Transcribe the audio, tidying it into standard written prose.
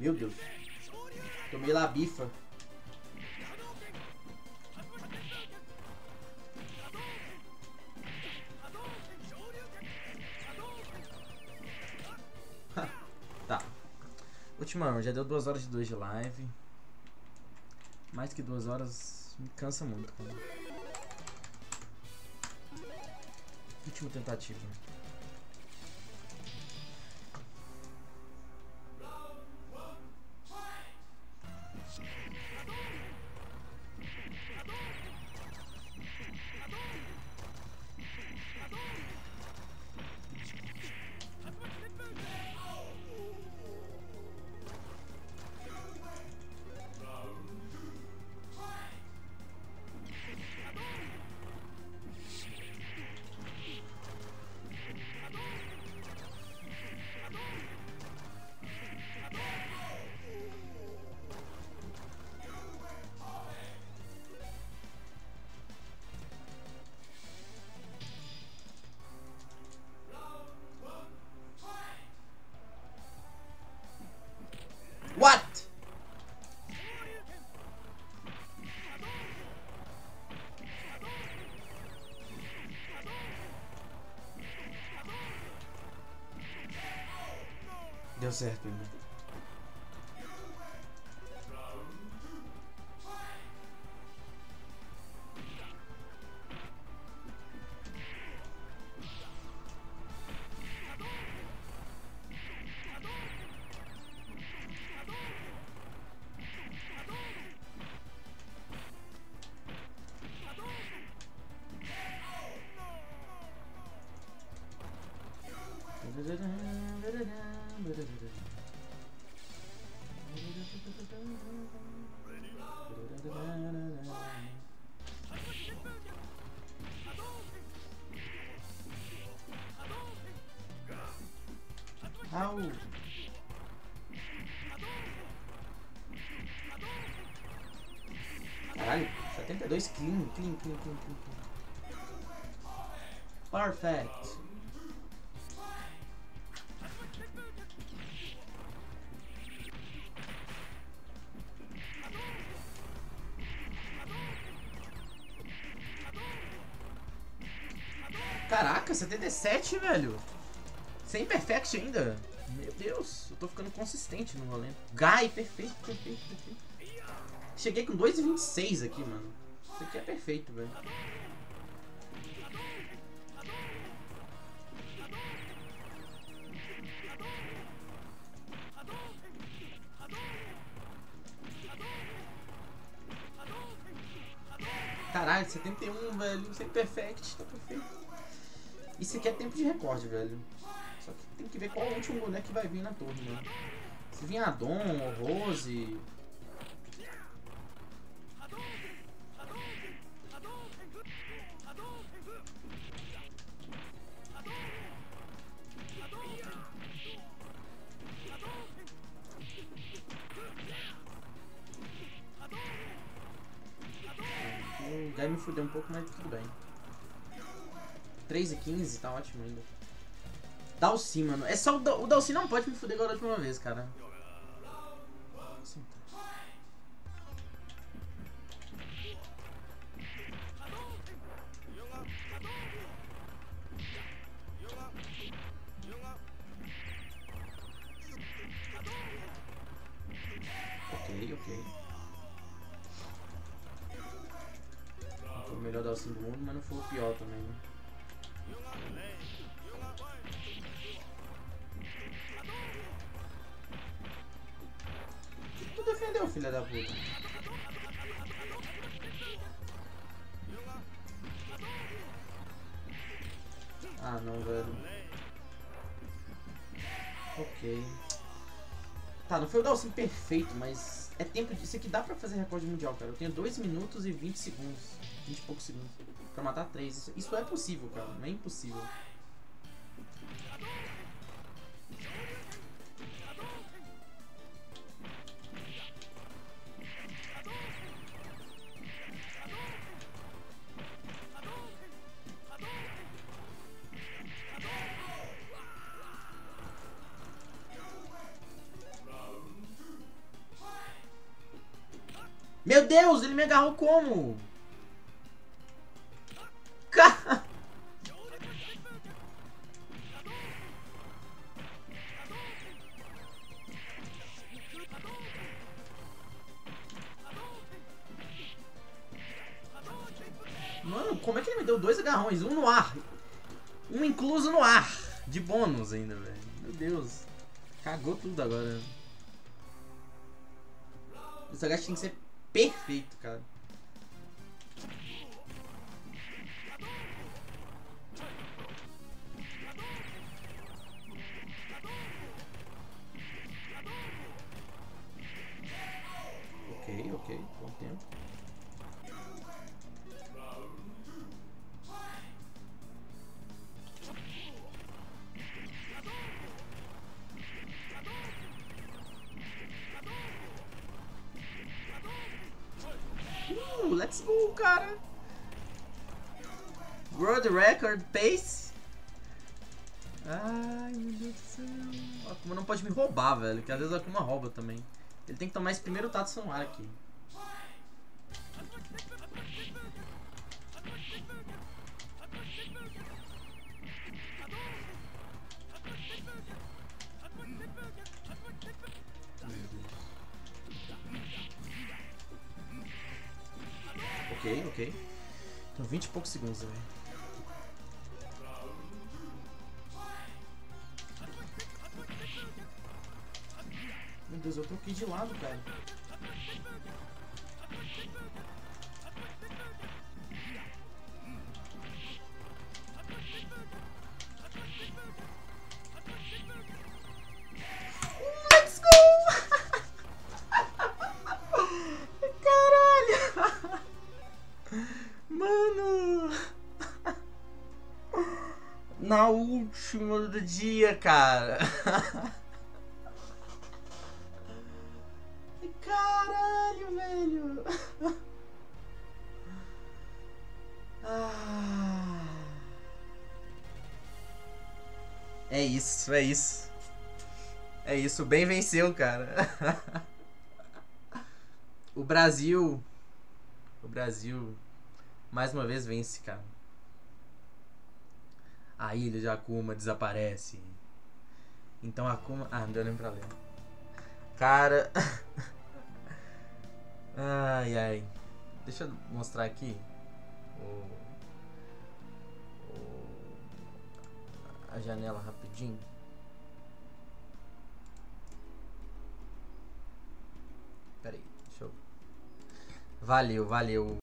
Meu Deus. Tomei lá a bifa. Tá. Última round. Já deu 2 horas e 2 de live. Mais que 2 horas me cansa muito, cara. Última tentativa. What? Deu certo ainda. Au. Caralho, 72 clean. Perfect. Caraca, 77, velho. Sem perfect ainda. Meu Deus, eu tô ficando consistente no rolê. Guy, perfeito. Cheguei com 2,26 aqui, mano. Isso aqui é perfeito, velho. Caralho, 71, velho. Sem perfect, tá perfeito. Isso aqui é tempo de recorde, velho. Só que tem que ver qual é o último boneco que vai vir na torre, mano. Se vir a Dom ou Rose. Já me fudeu um pouco, mas tudo bem. 3,15, tá ótimo ainda. Dalcy, mano. É só o Dalcy não pode me fuder igual da última vez, cara. Sim. Ok. Não foi o melhor Dalcy do mundo, mas não foi o pior também, né? Tu defendeu, filha da puta. Ah, não, velho. Ok. Tá, não foi o Dalcy perfeito, mas é tempo de... Isso aqui dá pra fazer recorde mundial, cara. Eu tenho 2 minutos e 20 segundos. 20 e poucos segundos. Pra matar 3. Isso é possível, cara. Não é impossível. Meu Deus, ele me agarrou como? Mano, como é que ele me deu 2 agarrões? Um no ar. Um incluso no ar. De bônus ainda, velho. Meu Deus. Cagou tudo agora. Esse agache tem que ser perfeito, cara. Ok, bom tempo. Let's go, cara. World Record Pace. Ai, meu Deus do céu. A Akuma não pode me roubar, velho. Que às vezes a Akuma rouba também. Ele tem que tomar esse primeiro Tatsu no ar aqui. Ok. Tem 20 e poucos segundos, velho. Meu Deus, eu troquei de lado, cara. Let's go! Caralho! Mano! Na última do dia, cara. Caralho, velho. É isso. É isso, o bem venceu, cara. O Brasil mais uma vez vence, cara. A ilha de Akuma desaparece. Então Akuma... Ah, não deu nem pra ler. Cara... Ai. Deixa eu mostrar aqui a janela rapidinho. Pera aí, deixa eu... Valeu.